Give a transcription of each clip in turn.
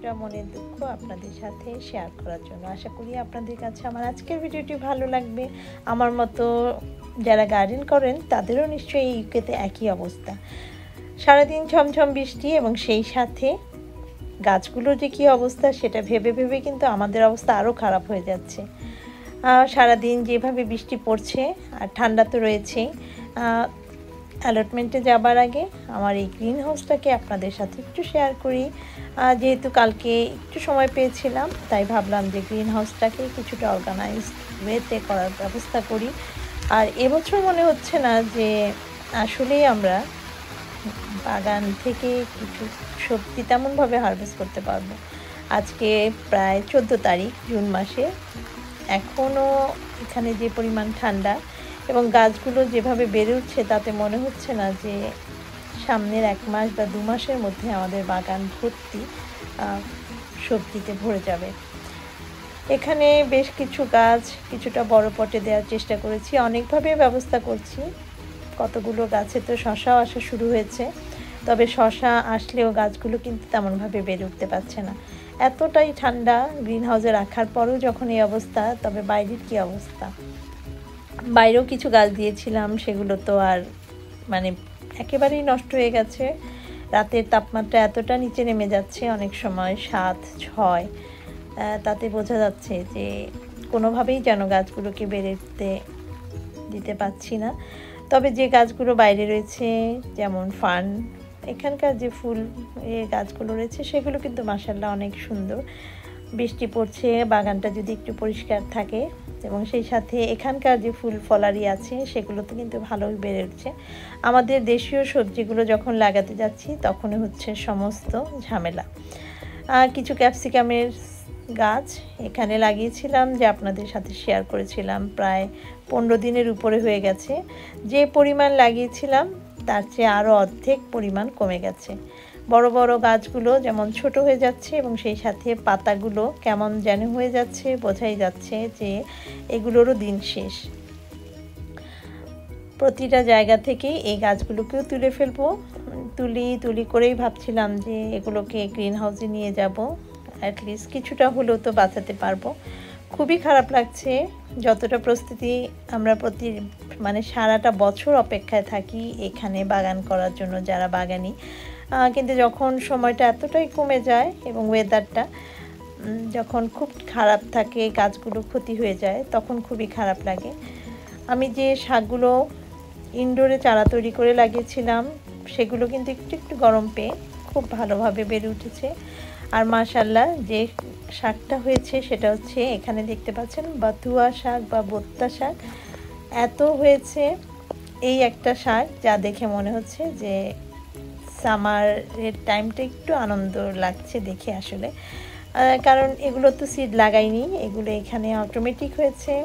কিছুটা মনের দুঃখ আপনাদের সাথে শেয়ার করার জন্য। আশা করি আপনাদের কাছে আমার আজকের ভিডিওটি ভালো লাগবে। আমার মতো যারা গার্ডেন করেন তাদেরও নিশ্চয়ই এই ইউকেতে একই অবস্থা। সারাদিন ঝমঝম বৃষ্টি এবং সেই সাথে গাছগুলোর যে কী অবস্থা সেটা ভেবে ভেবে কিন্তু আমাদের অবস্থা আরও খারাপ হয়ে যাচ্ছে। সারাদিন যেভাবে বৃষ্টি পড়ছে আর ঠান্ডা তো রয়েছেই। অ্যালটমেন্টে যাবার আগে আমার এই গ্রিন হাউসটাকে আপনাদের সাথে একটু শেয়ার করি। যেহেতু কালকে একটু সময় পেয়েছিলাম তাই ভাবলাম যে গ্রিন হাউসটাকে কিছুটা অর্গানাইজড ওয়েতে করার ব্যবস্থা করি। আর এবছর মনে হচ্ছে না যে আসলেই আমরা বাগান থেকে কিছু সবজি তেমনভাবে হারভেস্ট করতে পারবো। আজকে প্রায় 14 তারিখ জুন মাসে, এখনও এখানে যে পরিমাণ ঠান্ডা এবং গাছগুলো যেভাবে বেড়ে উঠছে তাতে মনে হচ্ছে না যে সামনের 1 মাস বা 2 মাসের মধ্যে আমাদের বাগান ভর্তি সবজিতে ভরে যাবে। এখানে বেশ কিছু গাছ কিছুটা বড় পটে দেওয়ার চেষ্টা করেছি, অনেকভাবে ব্যবস্থা করছি। কতগুলো গাছে তো শশাও আসা শুরু হয়েছে, তবে শশা আসলেও গাছগুলো কিন্তু তেমনভাবে বেড়ে উঠতে পারছে না। এতটাই ঠান্ডা গ্রিন হাউসে রাখার পরেও যখন এই অবস্থা, তবে বাইরের কী অবস্থা। বাইরেও কিছু গাছ দিয়েছিলাম, সেগুলো তো আর মানে একেবারেই নষ্ট হয়ে গেছে। রাতের তাপমাত্রা এতটা নিচে নেমে যাচ্ছে, অনেক সময় 7, 6, তাতে বোঝা যাচ্ছে যে কোনোভাবেই যেন গাছগুলোকে বেড়ে উঠতে দিতে পারছি না। তবে যে গাছগুলো বাইরে রয়েছে যেমন ফার্ন, এখানকার যে ফুল গাছগুলো রয়েছে সেগুলো কিন্তু মাশাআল্লাহ অনেক সুন্দর। বৃষ্টি পড়ছে, বাগানটা যদি একটু পরিষ্কার থাকে এবং সেই সাথে এখানকার যে ফুল ফলারি আছে সেগুলোতে কিন্তু ভালোই বেড়ে উঠছে। আমাদের দেশীয় সবজিগুলো যখন লাগাতে যাচ্ছি তখনই হচ্ছে সমস্ত ঝামেলা। কিছু ক্যাপসিকামের গাছ এখানে লাগিয়েছিলাম, যে আপনাদের সাথে শেয়ার করেছিলাম, প্রায় 15 দিনের উপরে হয়ে গেছে। যে পরিমাণ লাগিয়েছিলাম তার চেয়ে আরও অর্ধেক পরিমাণ কমে গেছে। বড় বড় গাছগুলো যেমন ছোট হয়ে যাচ্ছে এবং সেই সাথে পাতাগুলো কেমন যেন হয়ে যাচ্ছে, বোঝাই যাচ্ছে যে এগুলোরও দিন শেষ। প্রতিটা জায়গা থেকে এই গাছগুলোকেও তুলে ফেলবো। তুলি করেই ভাবছিলাম যে এগুলোকে গ্রিন হাউসে নিয়ে যাব, অ্যাটলিস্ট কিছুটা হলেও তো বাঁচাতে পারবো। খুবই খারাপ লাগছে, যতটা প্রস্তুতি আমরা সারাটা বছর অপেক্ষায় থাকি এখানে বাগান করার জন্য যারা বাগানি, কিন্তু যখন সময়টা এতটাই কমে যায় এবং ওয়েদারটা যখন খুব খারাপ থাকে, গাছগুলো ক্ষতি হয়ে যায়, তখন খুবই খারাপ লাগে। আমি যে শাকগুলো ইনডোরে চারা তৈরি করে লাগিয়েছিলাম সেগুলো কিন্তু একটু গরম পেয়ে খুব ভালোভাবে বেড়ে উঠেছে। আর মাশাআল্লাহ যে শাকটা হয়েছে সেটা হচ্ছে এখানে দেখতে পাচ্ছেন বাতুয়া শাক বা বোত্তা শাক। এত হয়েছে এই একটা শাক, যা দেখে মনে হচ্ছে যে সামারের টাইমটা একটু আনন্দ লাগছে দেখে আসলে। কারণ এগুলো তো সিড লাগাইনি, এগুলো এখানে অটোমেটিক হয়েছে।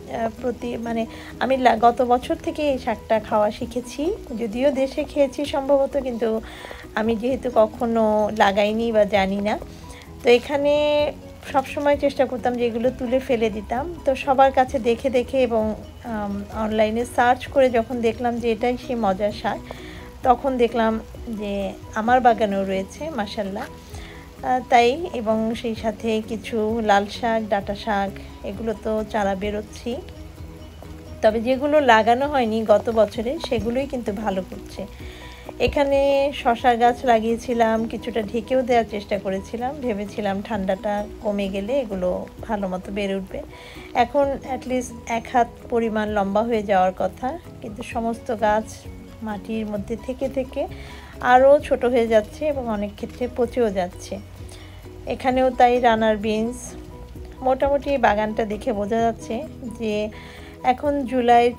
আমি গত বছর থেকে এই শাকটা খাওয়া শিখেছি, যদিও দেশে খেয়েছি সম্ভবত, কিন্তু আমি যেহেতু কখনো লাগাইনি বা জানি না, তো এখানে সবসময় চেষ্টা করতাম যে এগুলো তুলে ফেলে দিতাম। তো সবার কাছে দেখে দেখে এবং অনলাইনে সার্চ করে যখন দেখলাম যে এটাই সেই মজার শাক, তখন দেখলাম যে আমার বাগানেও রয়েছে মাশাআল্লাহ। তাই এবং সেই সাথে কিছু লাল শাক, ডাঁটা শাক, এগুলো তো চারা বেরোচ্ছি। তবে যেগুলো লাগানো হয়নি গত বছরে সেগুলোই কিন্তু ভালো করছে। এখানে শশা গাছ লাগিয়েছিলাম, কিছুটা ঢেকেও দেওয়ার চেষ্টা করেছিলাম, ভেবেছিলাম ঠান্ডাটা কমে গেলে এগুলো ভালো মতো বেড়ে উঠবে। এখন অ্যাটলিস্ট 1 হাত পরিমাণ লম্বা হয়ে যাওয়ার কথা, কিন্তু সমস্ত গাছ মাটির মধ্যে থেকে থেকে আরও ছোট হয়ে যাচ্ছে এবং অনেক ক্ষেত্রে পচেও যাচ্ছে। এখানেও তাই রানার বিনস। মোটামুটি এই বাগানটা দেখে বোঝা যাচ্ছে যে এখন জুনের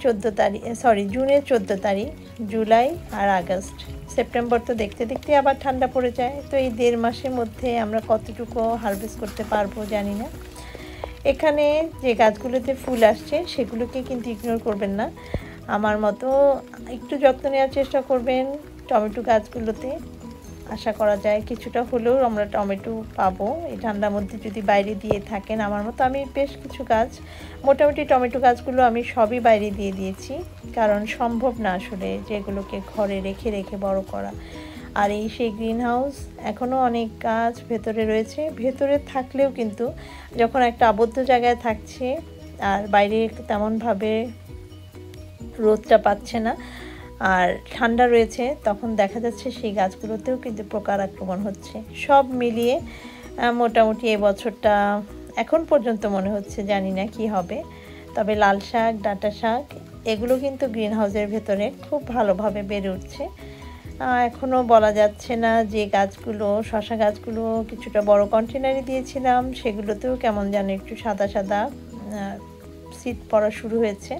14 তারিখ, জুলাই আর আগস্ট, সেপ্টেম্বর তো দেখতে দেখতে আবার ঠান্ডা পড়ে যায়। তো এই 1.5 মাসের মধ্যে আমরা কতটুকু হারভেস্ট করতে পারবো জানি না। এখানে যে গাছগুলোতে ফুল আসছে সেগুলোকে কিন্তু ইগনোর করবেন না, আমার মতো একটু যত্ন নেওয়ার চেষ্টা করবেন। টমেটো গাছগুলোতে আশা করা যায় কিছুটা হলেও আমরা টমেটো পাবো এই ঠান্ডার মধ্যে যদি বাইরে দিয়ে থাকেন আমার মতো। আমি বেশ কিছু গাছ, মোটামুটি টমেটো গাছগুলো আমি সবই বাইরে দিয়ে দিয়েছি, কারণ সম্ভব না আসলে যেগুলোকে ঘরে রেখে রেখে বড় করা। আর এই সেই গ্রিন হাউস এখনও অনেক গাছ ভেতরে রয়েছে। ভেতরে থাকলেও কিন্তু যখন একটা আবদ্ধ জায়গায় থাকছে আর বাইরে তেমনভাবে রোদটা পাচ্ছে না আর ঠান্ডা রয়েছে, তখন দেখা যাচ্ছে সেই গাছগুলোতেও কিন্তু পোকার আক্রমণ হচ্ছে। সব মিলিয়ে মোটামুটি এই বছরটা এখন পর্যন্ত মনে হচ্ছে, জানি না কি হবে। তবে লাল শাক, ডাঁটা শাক এগুলো কিন্তু গ্রিন হাউসের ভেতরে খুব ভালোভাবে বেড়ে উঠছে। এখনও বলা যাচ্ছে না যে গাছগুলো, শসা গাছগুলো কিছুটা বড় কন্টেনারে দিয়েছিলাম, সেগুলোতেও কেমন যেন একটু সাদা সাদা শীত পড়া শুরু হয়েছে।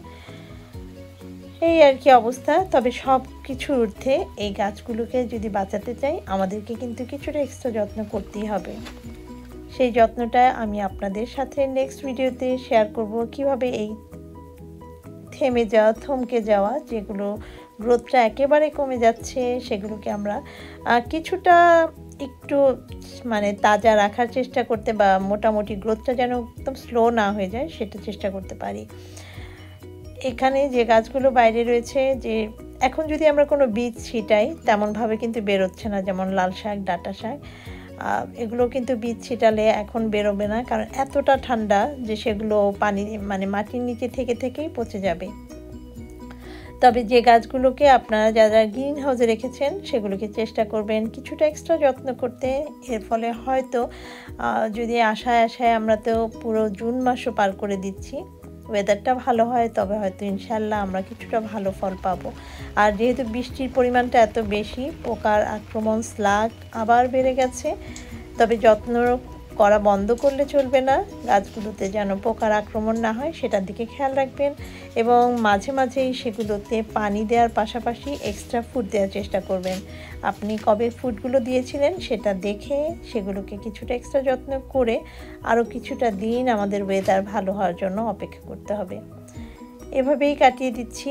এই আর কি অবস্থা। তবে সব কিছুর ঊর্ধ্বে এই গাছগুলোকে যদি বাঁচাতে চাই আমাদেরকে কিন্তু কিছুটা এক্সট্রা যত্ন করতেই হবে। সেই যত্নটা আমি আপনাদের সাথে নেক্সট ভিডিওতে শেয়ার করব, কিভাবে এই থেমে যাওয়া, থমকে যাওয়া, যেগুলো গ্রোথটা একেবারে কমে যাচ্ছে সেগুলোকে আমরা কিছুটা একটু মানে তাজা রাখার চেষ্টা করতে, বা মোটামুটি গ্রোথটা যেন একদম স্লো না হয়ে যায় সেটা চেষ্টা করতে পারি। এখানে যে গাছগুলো বাইরে রয়েছে, যে এখন যদি আমরা কোনো বীজ ছিটাই তেমনভাবে কিন্তু বেরোচ্ছে না, যেমন লাল শাক, ডাঁটা শাক এগুলো কিন্তু বীজ ছিটালে এখন বেরোবে না, কারণ এতটা ঠান্ডা যে সেগুলো পানি মানে মাটির নিচে থেকে থেকেই পচে যাবে। তবে যে গাছগুলোকে আপনারা যারা গ্রিন হাউসে রেখেছেন সেগুলোকে চেষ্টা করবেন কিছুটা এক্সট্রা যত্ন করতে। এর ফলে হয়তো যদি আশায় আশায় আমরা তো পুরো জুন মাসও পার করে দিচ্ছি, ওয়েদারটা ভালো হয় তবে হয়তো ইনশাল্লাহ আমরা কিছুটা ভালো ফল পাবো। আর যেহেতু বৃষ্টির পরিমাণটা এত বেশি, পোকার আক্রমণ, স্লাগ আবার বেড়ে গেছে। তবে যত্ন করা বন্ধ করলে চলবে না, গাছগুলোতে যেন পোকার আক্রমণ না হয় সেটার দিকে খেয়াল রাখবেন, এবং মাঝে মাঝেই সেগুলোতে পানি দেওয়ার পাশাপাশি এক্সট্রা ফুড দেওয়ার চেষ্টা করবেন। আপনি কবে ফুডগুলো দিয়েছিলেন সেটা দেখে সেগুলোকে কিছুটা এক্সট্রা যত্ন করে আরও কিছুটা দিন আমাদের ওয়েদার ভালো হওয়ার জন্য অপেক্ষা করতে হবে। এভাবেই কাটিয়ে দিচ্ছি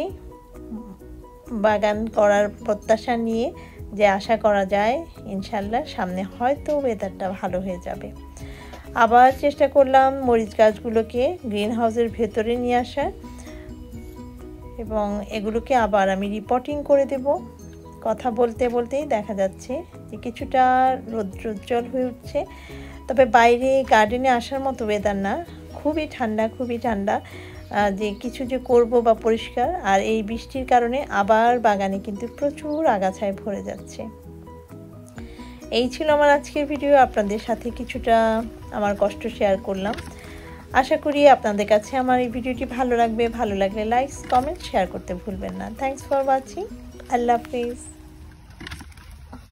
বাগান করার প্রত্যাশা নিয়ে, যে আশা করা যায় ইনশাল্লাহ সামনে হয়তো ওয়েদারটা ভালো হয়ে যাবে। আবার চেষ্টা করলাম মরিচ গাছগুলোকে গ্রিন হাউসের ভেতরে নিয়ে আসা, এবং এগুলোকে আবার আমি রিপোর্টিং করে দেব। কথা বলতে বলতেই দেখা যাচ্ছে যে কিছুটা রৌদ্রোজ্জ্বল হয়ে উঠছে। তবে বাইরে গার্ডেনে আসার মতো ওয়েদার না, খুবই ঠান্ডা, খুবই ঠান্ডা, যে কিছু যে করব বা পরিষ্কার। আর এই বৃষ্টির কারণে আবার বাগানে কিন্তু প্রচুর আগাছায় ভরে যাচ্ছে। এই ছিল আমার আজকের ভিডিও, আপনাদের সাথে কিছুটা আমার কষ্ট শেয়ার করলাম। আশা করি আপনাদের কাছে আমার এই ভিডিওটি ভালো লাগবে। ভালো লাগলে লাইক, কমেন্ট, শেয়ার করতে ভুলবেন না। Thanks for watching. Allah Hafiz.